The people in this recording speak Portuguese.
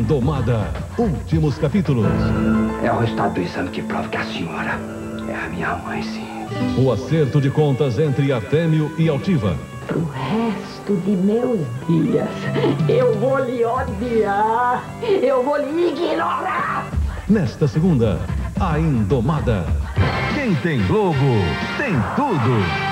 Indomada, últimos capítulos. É o resultado do exame que prova que a senhora é a minha mãe, sim. O acerto de contas entre Artêmio e Altiva. Pro resto de meus dias, eu vou lhe odiar, eu vou lhe ignorar. Nesta segunda, a Indomada. Quem tem Globo, tem tudo.